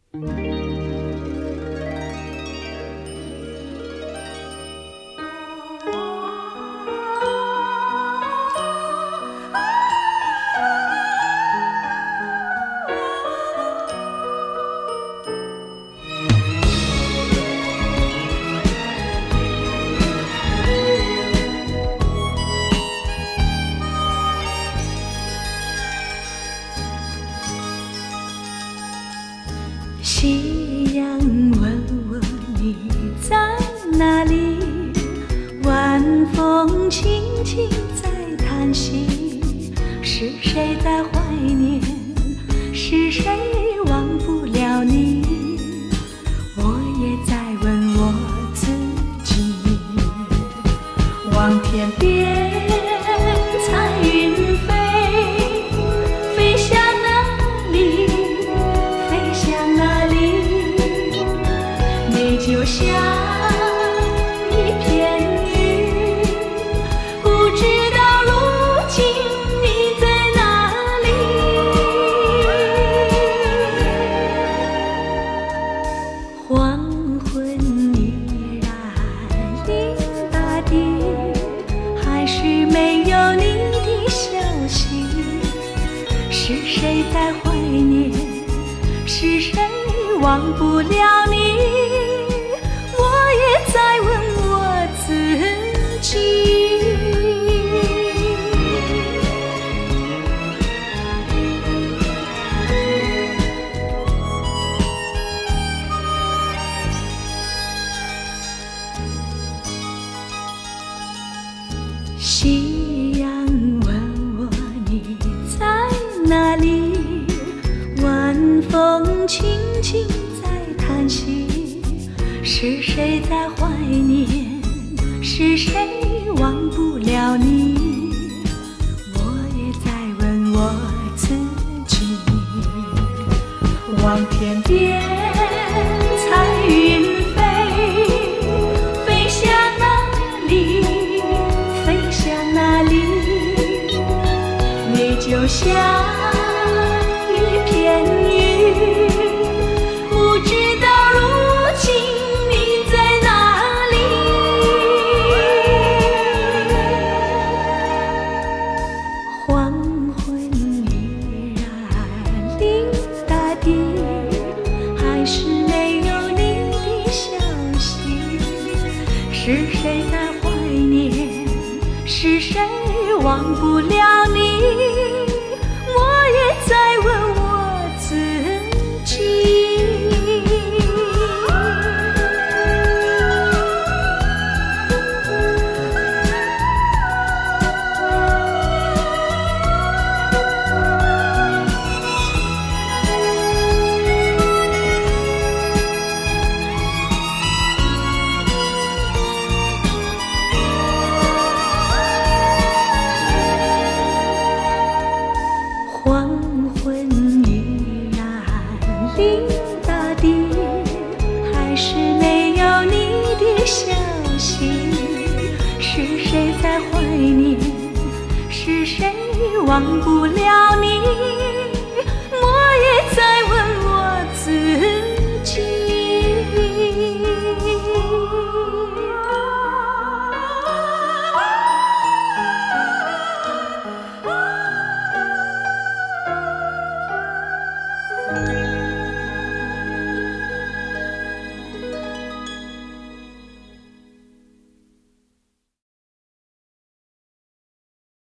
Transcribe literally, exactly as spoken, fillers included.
夕阳问我你在哪里，晚风轻轻在叹息，是谁在怀念，是谁忘不了你，我也在问我自己。望天边彩云飞，飞向哪里，飞向哪里，你就像一片云，不知道如今你在哪里。黄昏依然令大地，还是没有你的消息，是谁在怀念，是谁忘不了你，我也在问我自己。夕阳问我你在哪里，晚风轻轻在叹息，是谁在怀念，是谁忘不了你，我也在问我自己。望天边彩云飞，飞向哪里，飞向哪里，你就像一片云，不知道如今你在哪里。黄昏依然令大地，还是没有你的消息，是谁在怀念，是谁忘不了你，我也在问我自己。黄昏依然令大地，还是没有你的消息，是谁在怀念，是谁忘不了你。